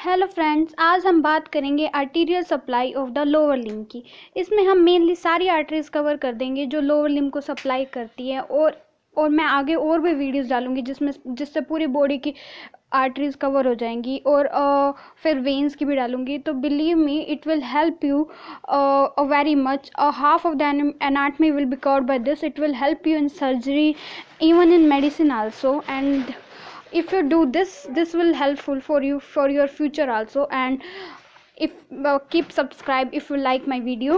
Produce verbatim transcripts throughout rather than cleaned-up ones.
Hello friends, आज हम बात करेंगे arterial supply of the lower limb की। इसमें हम मेनली सारी आर्टरीज कवर कर देंगे जो लोअर लिम्ब को सप्लाई करती है, और और मैं आगे और भी वीडियोस डालूंगी जिसमें जिससे पूरी बॉडी की आर्टरीज कवर हो जाएंगी, और uh, फिर वेन्स की भी डालूंगी। तो believe me, it will help you very much. Half of the anatomy will be covered by this. It will help you in surgery, even in medicine also. And if you do this, this will helpful for you for your future also. And if uh, keep subscribe if you like my video.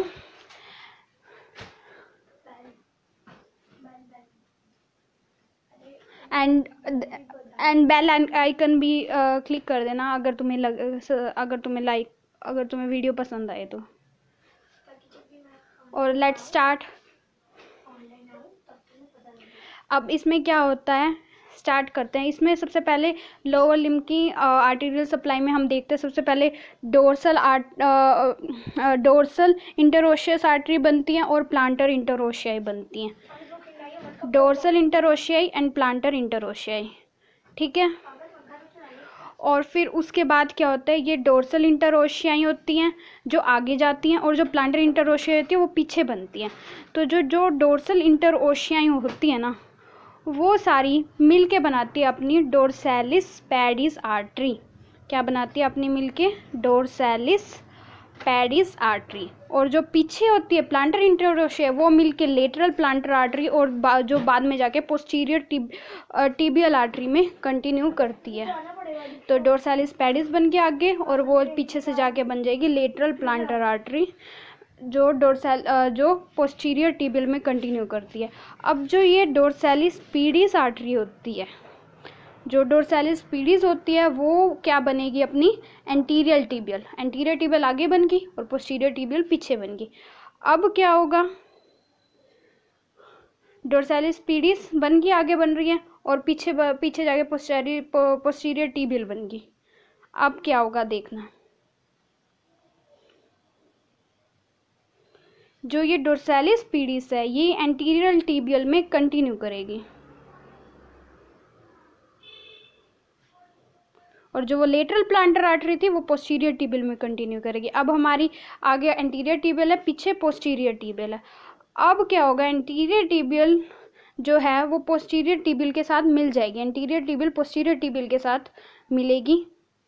and and bell icon भी click uh, कर देना अगर तुम्हें लग अगर तुम्हें like अगर तुम्हें वीडियो पसंद आए तो। और लेट्स स्टार्ट। अब इसमें क्या होता है, स्टार्ट करते हैं। इसमें सबसे पहले लोअर लिम्ब की आर्टीरियल सप्लाई में हम देखते हैं सबसे पहले dorsal art dorsal interosseous artery बनती हैं और प्लांटर इंटरोशियाई बनती हैं। Dorsal interossei and plantar interossei, ठीक है। और फिर उसके बाद क्या होता है, ये डोर्सल इंटरोशियाई होती हैं जो आगे जाती हैं, और जो प्लांटर इंटरोशियाई होती है वो पीछे बनती हैं। तो जो जो डोर्सल इंटरोशियाई होती है ना, वो सारी मिल के बनाती है अपनी डोर्सैलिस पैडिस आर्टरी। क्या बनाती है अपनी मिल के? Dorsalis pedis artery. और जो पीछे होती है प्लांटर इंटरोशियाई, वो मिल के लेटरल प्लांटर आर्टरी, और बा, जो बाद में जाके पोस्टीरियर टिब, टिबियल आर्टरी में कंटिन्यू करती है। तो डोर्सैलिस पैडिस बन के आगे, और वो पीछे से जाके बन जाएगी लेटरल प्लांटर आर्टरी, जो डोर्सल जो पोस्टीरियर टिबियल में कंटिन्यू करती है। अब जो ये डोर्सैलिस पीडिस आर्टरी होती है, जो डोर्सैलिस पीडिस होती है वो क्या बनेगी अपनी? Anterior tibial. एंटीरियर टिबियल आगे बन गई और पोस्टीरियर टिबियल पीछे बन गई। अब क्या होगा, डोर्सैलिस पीडिस बन गई, आगे बन रही है, और पीछे पीछे जाके पोस्टीरियर पोस्टीरियर टिबियल बन गई। अब क्या होगा देखना, जो ये डोर्सैलिस पीडिस है ये एंटीरियर टिबियल में कंटिन्यू करेगी, और जो वो लेटरल प्लांटर आर्टरी थी वो पोस्टीरियर टिबियल में कंटिन्यू करेगी। अब हमारी आगे एंटीरियर टिबियल है, पीछे पोस्टीरियर टिबियल है। अब क्या होगा, एंटीरियर टिबियल जो है वो पोस्टीरियर टिबियल के साथ मिल जाएगी। एंटीरियर टिबियल पोस्टीरियर टिबियल के साथ मिलेगी।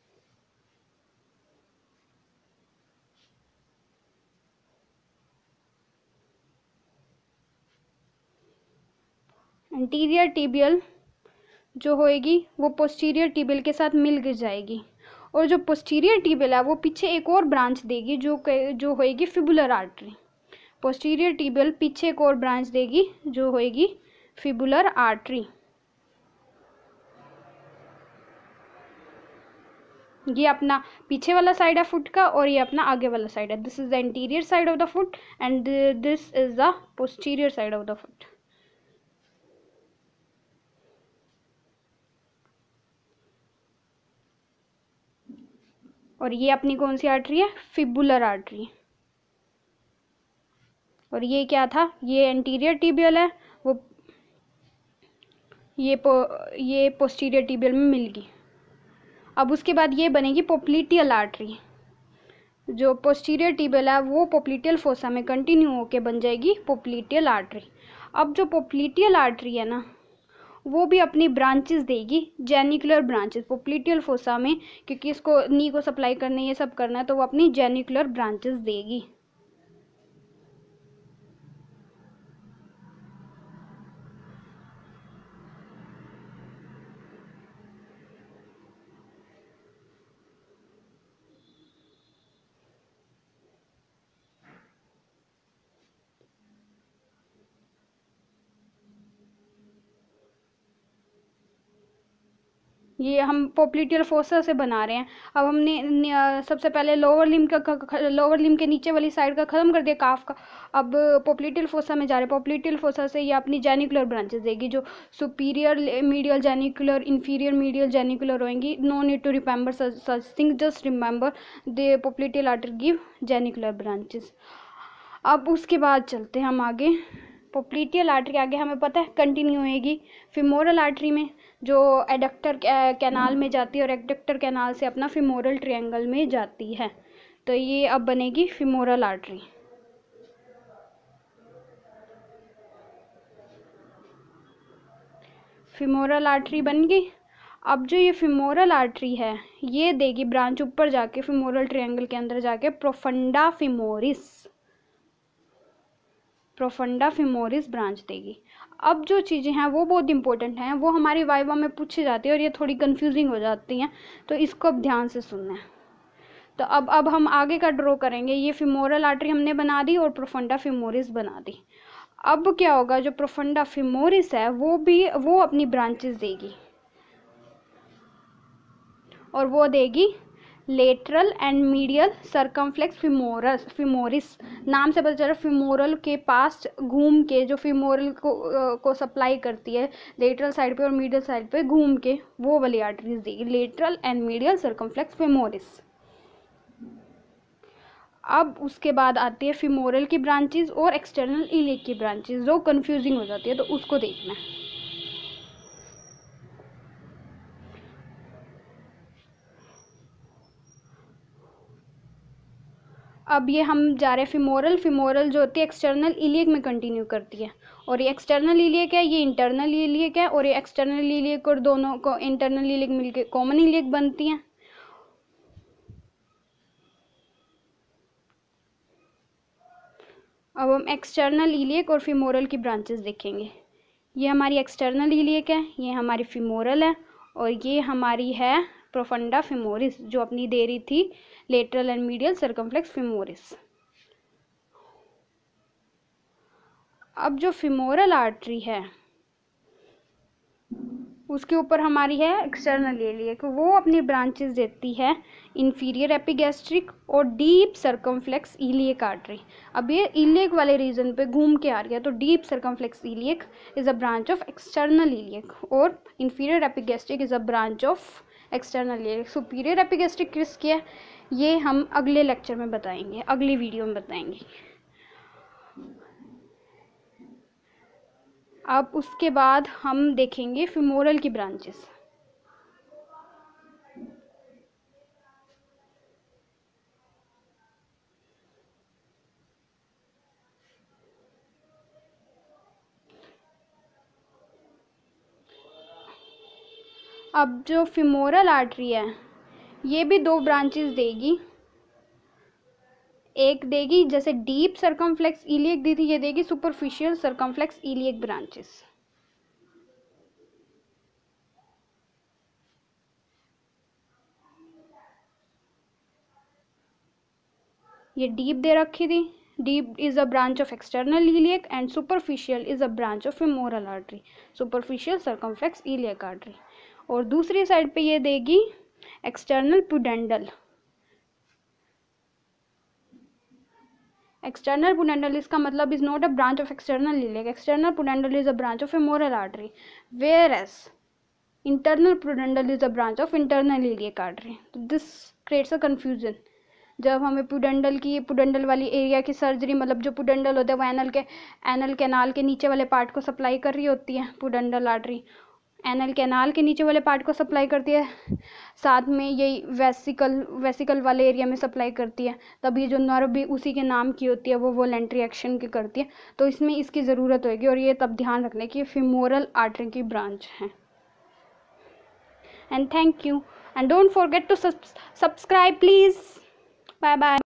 एंटीरियर टिबियल जो होएगी वो पोस्टीरियर टिबियल के साथ मिल गिर जाएगी, और जो पोस्टीरियर टिबियल है वो पीछे एक और ब्रांच देगी जो जो होएगी फिबुलर आर्टरी। पोस्टीरियर टिबियल पीछे एक और ब्रांच देगी जो होएगी फिबुलर आर्टरी। ये अपना पीछे वाला साइड है फुट का, और ये अपना आगे वाला साइड है। This is the interior side of the foot and this is the posterior side of the foot. और ये अपनी कौन सी आर्टरी है? Fibular artery. और ये क्या था, ये एंटीरियर टिबियल है, वो ये पो, ये पोस्टीरियर टिबियल में मिल गई। अब उसके बाद ये बनेगी पोप्लिटियल आर्टरी। जो पोस्टीरियर टिबियल है वो पोप्लिटियल फोसा में कंटिन्यू होके बन जाएगी पोप्लिटियल आर्टरी। अब जो पोप्लिटियल आर्टरी है ना, वो भी अपनी ब्रांचेस देगी, जेनिकुलर ब्रांचेस पोप्लिटियल फोसा में, क्योंकि इसको नी को सप्लाई करने ये सब करना है, तो वो अपनी जेनिकुलर ब्रांचेस देगी। ये हम पोप्लिटियल फोसा से बना रहे हैं। अब हमने सबसे पहले लोअर लिम्ब का लोअर लिम्ब के नीचे वाली साइड का ख़त्म कर दिया, काफ का। अब पोप्लिटियल फोसा में जा रहे हैं। पोप्लिटियल फोसा से ये अपनी जेनिकुलर ब्रांचेस देगी, जो superior medial genicular, inferior medial genicular होंगी। No need to remember such thing, just remember the popliteal artery give genicular branches. अब उसके बाद चलते हैं हम आगे। पोप्लिटियल आर्टरी आगे हमें पता है कंटिन्यू होएगी फिमोरल आर्टरी में। जो एडक्टर कैनाल में जाती है और एडक्टर कैनाल से अपना फीमोरल ट्रायंगल में जाती है। तो ये अब बनेगी फीमोरल आर्टरी। फीमोरल आर्टरी बन गई। अब जो ये फीमोरल आर्टरी है ये देगी ब्रांच ऊपर जाके फीमोरल ट्रायंगल के अंदर जाके profunda femoris, profunda femoris branch देगी। अब जो चीज़ें हैं वो बहुत इंपॉर्टेंट हैं, वो हमारी वाइवा में पूछी जाती है और ये थोड़ी कंफ्यूजिंग हो जाती हैं, तो इसको अब ध्यान से सुनना है। तो अब अब हम आगे का ड्रॉ करेंगे। ये फीमोरल आर्टरी हमने बना दी और प्रोफंडा फीमोरिस बना दी। अब क्या होगा, जो प्रोफंडा फीमोरिस है वो भी वो अपनी ब्रांचेस देगी और वो देगी lateral and medial circumflex femoris femoris. नाम से पता चल रहा है फीमोरल के पास घूम के जो फीमोरल को को सप्लाई करती है लेटरल साइड पे और मीडियल साइड पे घूम के, वो वाली आर्टरीज देगी lateral and medial circumflex femoris. अब उसके बाद आती है फीमोरल की ब्रांचेस और एक्सटर्नल इलियक की ब्रांचेस, जो कंफ्यूजिंग हो जाती है, तो उसको देखना है। अब ये हम जा रहे हैं फीमोरल। फीमोरल जो होती है एक्सटर्नल इलियक में कंटिन्यू करती है, और ये एक्सटर्नल इलियक है, ये इंटरनल इलियक है, और ये एक्सटर्नल इलियक और दोनों को इंटरनल इलियक मिलके कॉमन इलियक बनती हैं। अब हम एक्सटर्नल इलियक और फीमोरल की ब्रांचेस देखेंगे। ये हमारी एक्सटर्नल इलियक है, ये हमारी फीमोरल है, और ये हमारी है प्रोफंडा फीमोरिस जो अपनी दे रही थी lateral and medial circumflex femoris. अब जो फीमोरल आर्टरी है उसके ऊपर हमारी है एक्सटर्नल इलियक, वो अपनी ब्रांचेस देती है इंफीरियर एपिगैस्ट्रिक और डीप सर्कमफ्लेक्स इलियक आर्टरी। अब ये इलियक वाले रीजन पे घूम के आ रही है, तो deep circumflex iliac is a branch of external iliac और inferior epigastric is a branch of external iliac. Superior epigastric किसकी है ये हम अगले लेक्चर में बताएंगे, अगली वीडियो में बताएंगे। अब उसके बाद हम देखेंगे फीमोरल की ब्रांचेस। अब जो फीमोरल आर्टरी है ये भी दो ब्रांचेस देगी। एक देगी जैसे डीप सर्कमफ्लेक्स इलियक दी थी, ये देगी सुपरफिशियल सर्कमफ्लेक्स इलियक ब्रांचेस। ये डीप दे रखी थी, deep is a branch of external iliac and superficial is a branch of femoral artery, superficial circumflex iliac artery. और दूसरी साइड पे ये देगी एक्सटर्नल पुडेंडल। एक्सटर्नल पुडेंडल इसका मतलब is not a branch of external iliac, external pudendal is a branch of femoral artery, whereas internal pudendal is a branch of internal iliac artery. तो this creates a confusion. जब हमें pudendal की pudendal वाली area की surgery, मतलब जो pudendal होता है वो एनल के एनल कैनाल के नीचे वाले पार्ट को सप्लाई कर रही होती है, पुडेंडल आर्टरी एनल कैनाल के नीचे वाले पार्ट को सप्लाई करती है, साथ में यही वेसिकल वेसिकल वाले एरिया में सप्लाई करती है। तब ये जो नर्व भी उसी के नाम की होती है वो वोलेंट्री एक्शन की करती है, तो इसमें इसकी ज़रूरत होगी। और ये तब ध्यान रखने की फीमोरल आर्टरी की ब्रांच है। And thank you and don't forget to subscribe please. Bye bye.